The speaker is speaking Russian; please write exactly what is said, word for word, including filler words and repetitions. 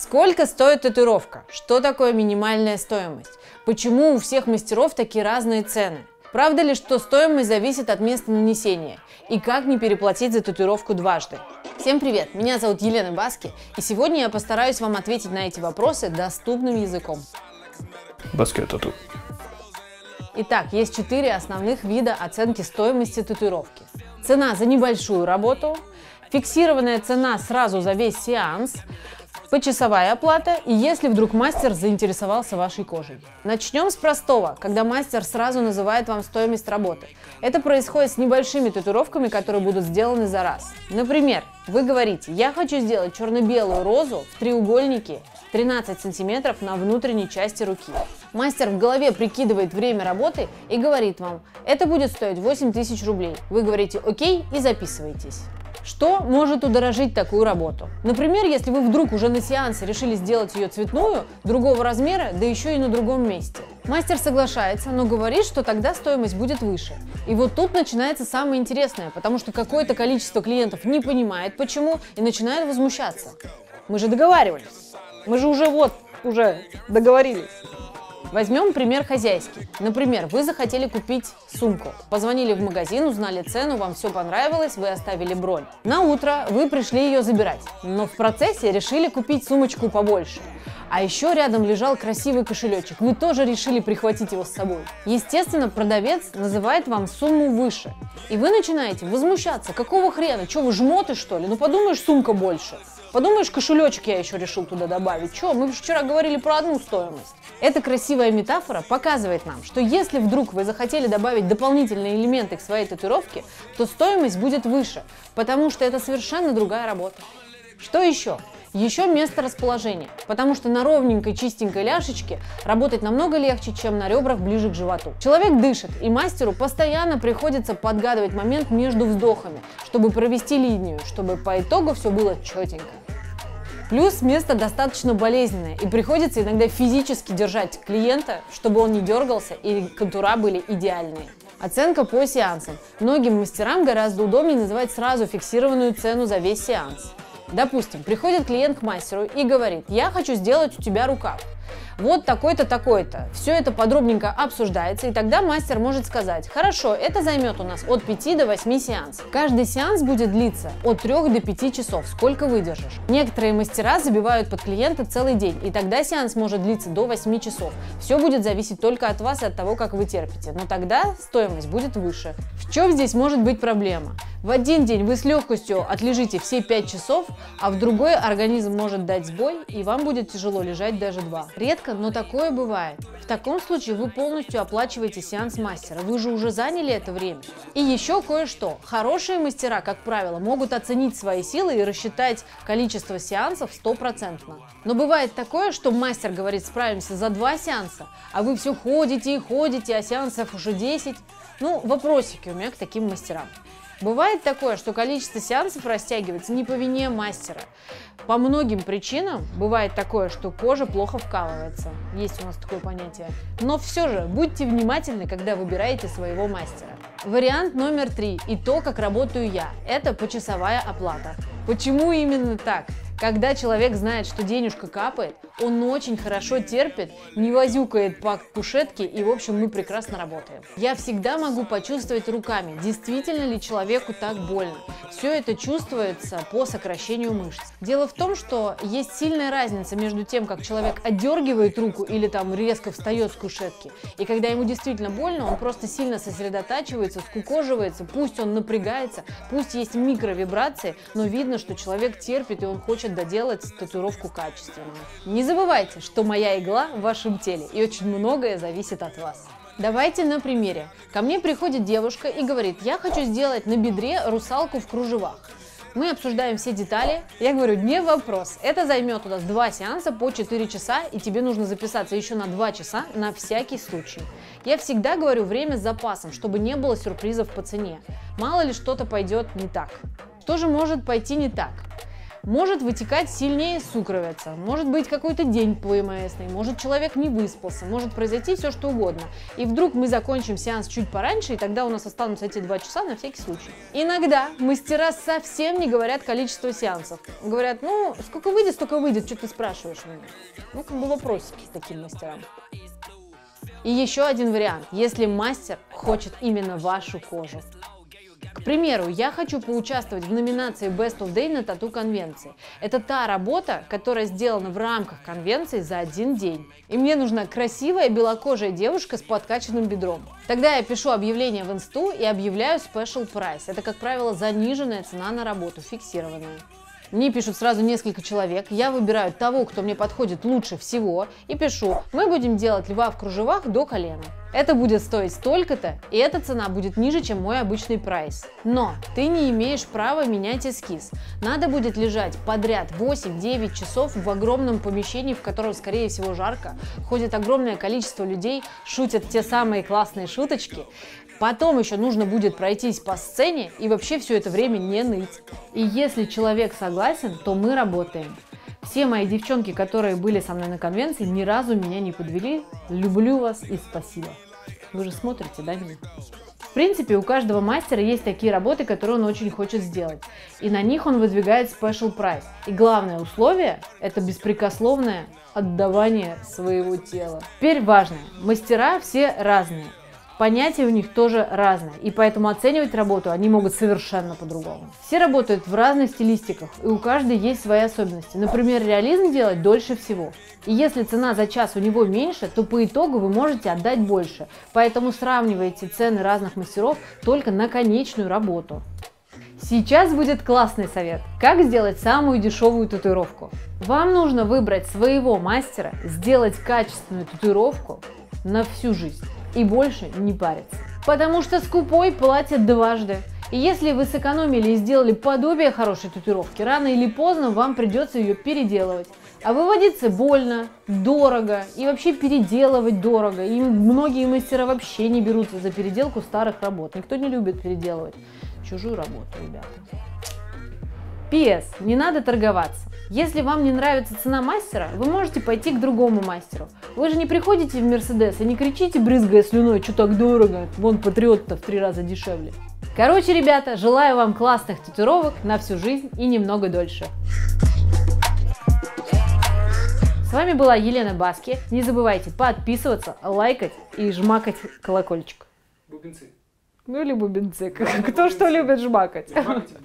Сколько стоит татуировка? Что такое минимальная стоимость? Почему у всех мастеров такие разные цены? Правда ли, что стоимость зависит от места нанесения? И как не переплатить за татуировку дважды? Всем привет! Меня зовут Елена Баски, и сегодня я постараюсь вам ответить на эти вопросы доступным языком. Баски тату. Итак, есть четыре основных вида оценки стоимости татуировки. Цена за небольшую работу, фиксированная цена сразу за весь сеанс, почасовая оплата и если вдруг мастер заинтересовался вашей кожей. Начнем с простого, когда мастер сразу называет вам стоимость работы. Это происходит с небольшими татуировками, которые будут сделаны за раз. Например, вы говорите: я хочу сделать черно-белую розу в треугольнике тринадцать сантиметров на внутренней части руки. Мастер в голове прикидывает время работы и говорит вам: это будет стоить восемь тысяч рублей. Вы говорите окей и записываетесь. Что может удорожить такую работу? Например, если вы вдруг уже на сеансе решили сделать ее цветную, другого размера, да еще и на другом месте. Мастер соглашается, но говорит, что тогда стоимость будет выше. И вот тут начинается самое интересное, потому что какое-то количество клиентов не понимает почему и начинает возмущаться. Мы же договаривались. Мы же уже вот, уже договорились. Возьмем пример хозяйский. Например, вы захотели купить сумку. Позвонили в магазин, узнали цену, вам все понравилось, вы оставили бронь. На утро вы пришли ее забирать, но в процессе решили купить сумочку побольше. А еще рядом лежал красивый кошелечек. Вы тоже решили прихватить его с собой. Естественно, продавец называет вам сумму выше. И вы начинаете возмущаться. Какого хрена? Че, вы жмоты, что ли? Ну подумаешь, сумка больше. Подумаешь, кошелечек я еще решил туда добавить. Че, мы вчера говорили про одну стоимость. Эта красивая метафора показывает нам, что если вдруг вы захотели добавить дополнительные элементы к своей татуировке, то стоимость будет выше, потому что это совершенно другая работа. Что еще? Еще место расположения, потому что на ровненькой чистенькой ляшечке работать намного легче, чем на ребрах ближе к животу. Человек дышит, и мастеру постоянно приходится подгадывать момент между вздохами, чтобы провести линию, чтобы по итогу все было четенько. Плюс место достаточно болезненное, и приходится иногда физически держать клиента, чтобы он не дергался и контура были идеальные. Оценка по сеансам. Многим мастерам гораздо удобнее называть сразу фиксированную цену за весь сеанс. Допустим, приходит клиент к мастеру и говорит: я хочу сделать у тебя рукав. Вот такой-то, такой-то. Все это подробненько обсуждается, и тогда мастер может сказать: хорошо, это займет у нас от пяти до восьми сеансов. Каждый сеанс будет длиться от трёх до пяти часов, сколько выдержишь. Некоторые мастера забивают под клиента целый день, и тогда сеанс может длиться до восьми часов. Все будет зависеть только от вас и от того, как вы терпите, но тогда стоимость будет выше. В чем здесь может быть проблема? В один день вы с легкостью отлежите все пять часов, а в другой организм может дать сбой, и вам будет тяжело лежать даже два. Редко, но такое бывает. В таком случае вы полностью оплачиваете сеанс мастера, вы же уже заняли это время. И еще кое-что. Хорошие мастера, как правило, могут оценить свои силы и рассчитать количество сеансов стопроцентно. Но бывает такое, что мастер говорит: справимся за два сеанса, а вы все ходите и ходите, а сеансов уже десять. Ну, вопросики у меня к таким мастерам. Бывает такое, что количество сеансов растягивается не по вине мастера. По многим причинам бывает такое, что кожа плохо вкалывается. Есть у нас такое понятие. Но все же будьте внимательны, когда выбираете своего мастера. Вариант номер три. И то, как работаю я. Это почасовая оплата. Почему именно так? Когда человек знает, что денежка капает, он очень хорошо терпит, не возюкает по кушетке, и в общем мы прекрасно работаем. Я всегда могу почувствовать руками, действительно ли человеку так больно. Все это чувствуется по сокращению мышц. Дело в том, что есть сильная разница между тем, как человек отдергивает руку или там резко встает с кушетки, и когда ему действительно больно, он просто сильно сосредотачивается, скукоживается, пусть он напрягается, пусть есть микровибрации, но видно, что человек терпит и он хочет доделать татуировку качественно. Не забывайте, что моя игла в вашем теле, и очень многое зависит от вас. Давайте на примере. Ко мне приходит девушка и говорит: я хочу сделать на бедре русалку в кружевах. Мы обсуждаем все детали. Я говорю: не вопрос, это займет у нас два сеанса по четыре часа, и тебе нужно записаться еще на два часа на всякий случай. Я всегда говорю время с запасом, чтобы не было сюрпризов по цене. Мало ли что-то пойдет не так. Что же может пойти не так? Может вытекать сильнее сукровица, может быть какой-то день ПМСный, может человек не выспался, может произойти все что угодно. И вдруг мы закончим сеанс чуть пораньше, и тогда у нас останутся эти два часа на всякий случай. Иногда мастера совсем не говорят количество сеансов. Говорят, ну, сколько выйдет, столько выйдет, что ты спрашиваешь меня. Ну, как бы вопросики к таким мастерам. И еще один вариант, если мастер хочет именно вашу кожу. К примеру, я хочу поучаствовать в номинации Best of Day на тату-конвенции. Это та работа, которая сделана в рамках конвенции за один день. И мне нужна красивая белокожая девушка с подкачанным бедром. Тогда я пишу объявление в инсту и объявляю special price. Это, как правило, заниженная цена на работу, фиксированная. Мне пишут сразу несколько человек, я выбираю того, кто мне подходит лучше всего, и пишу: мы будем делать льва в кружевах до колена. Это будет стоить столько-то, и эта цена будет ниже, чем мой обычный прайс. Но ты не имеешь права менять эскиз. Надо будет лежать подряд восемь-девять часов в огромном помещении, в котором, скорее всего, жарко, ходит огромное количество людей, шутят те самые классные шуточки. Потом еще нужно будет пройтись по сцене и вообще все это время не ныть. И если человек согласен, то мы работаем. Все мои девчонки, которые были со мной на конвенции, ни разу меня не подвели. Люблю вас и спасибо. Вы же смотрите, да, меня? В принципе, у каждого мастера есть такие работы, которые он очень хочет сделать. И на них он выдвигает special price. И главное условие – это беспрекословное отдавание своего тела. Теперь важное. Мастера все разные. Понятия у них тоже разные, и поэтому оценивать работу они могут совершенно по-другому. Все работают в разных стилистиках, и у каждой есть свои особенности. Например, реализм делать дольше всего. И если цена за час у него меньше, то по итогу вы можете отдать больше. Поэтому сравнивайте цены разных мастеров только на конечную работу. Сейчас будет классный совет, как сделать самую дешевую татуировку. Вам нужно выбрать своего мастера, сделать качественную татуировку на всю жизнь. И больше не париться. Потому что скупой платит дважды. И если вы сэкономили и сделали подобие хорошей татуировки, рано или поздно вам придется ее переделывать. А выводиться больно, дорого и вообще переделывать дорого. И многие мастера вообще не берутся за переделку старых работ. Никто не любит переделывать чужую работу, ребята. пи эс. Не надо торговаться. Если вам не нравится цена мастера, вы можете пойти к другому мастеру. Вы же не приходите в Мерседес и не кричите, брызгая слюной, что так дорого, вон Патриот-то в три раза дешевле. Короче, ребята, желаю вам классных татуировок на всю жизнь и немного дольше. С вами была Елена Баски. Не забывайте подписываться, лайкать и жмакать колокольчик. Бубенцы. Ну или бубенцы. Кто что любит жмакать.